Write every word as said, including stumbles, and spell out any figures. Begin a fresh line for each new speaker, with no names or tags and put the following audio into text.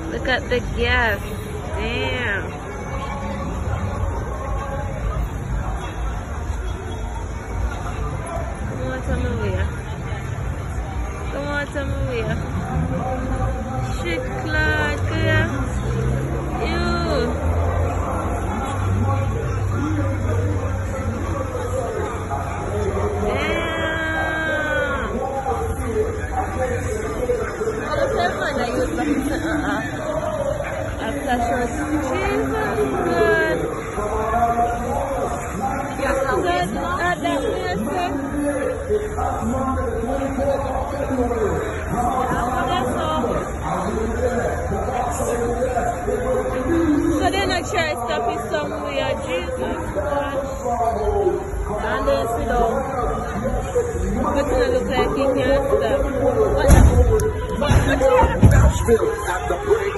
Look at the gas. Damn. Come on, tell me where. Come on, tell me where. Shit, Clark. You. Damn. All the same man I use back to uh-uh. After church. Jesus, God. God, not that place. So then I try to stop it somewhere, Jesus God. And then sit down. But it look like he can't stop. What? What? What?